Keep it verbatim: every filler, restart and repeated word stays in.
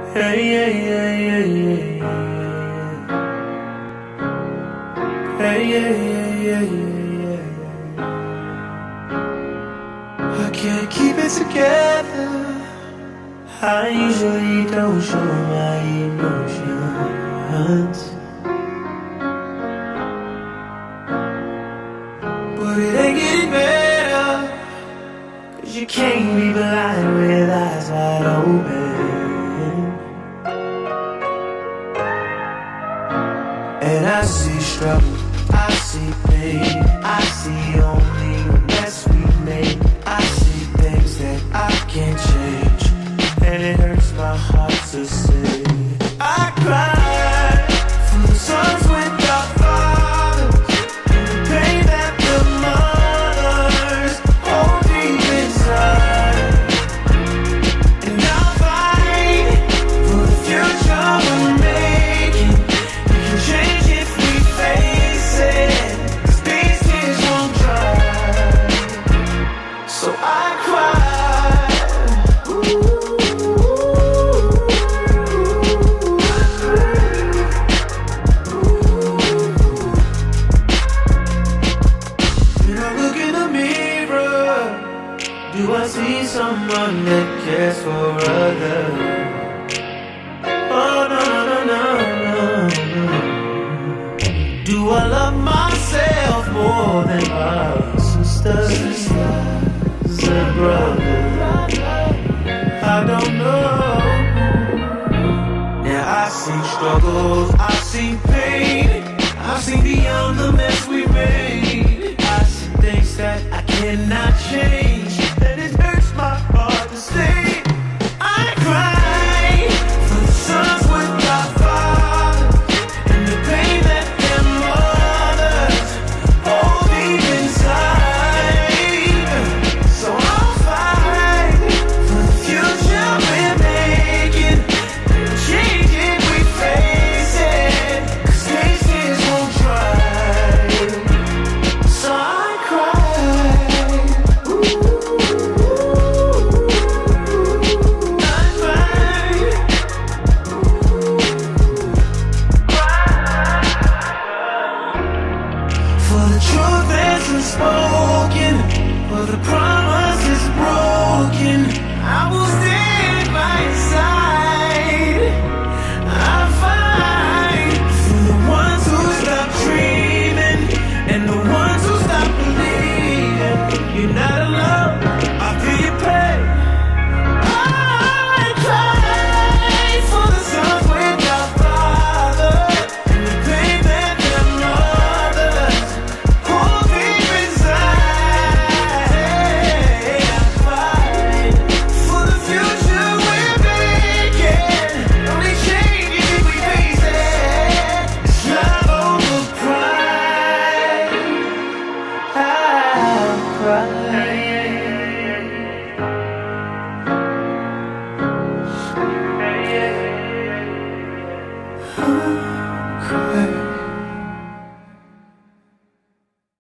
Hey, yeah, yeah, yeah, yeah. Hey, yeah, yeah, yeah, yeah, yeah. I can't keep it together. I usually don't show my emotions, but it ain't getting better, 'cause you can't be blind with eyes wide open. And I see struggle, I see pain, I see only the mess we made. I see things that I can't change, and it hurts my heart to say. I cry for the sons without fathers, and the pain that the mothers hold deep inside. And I'll fight for the future we're making. We can change if we face it, 'cause these tears won't dry. So I cry. Do I see someone that cares for others? Oh no, no, no, no, no. Do I love myself more than my sisters and brothers? I don't know. Now I see struggles, I see pain.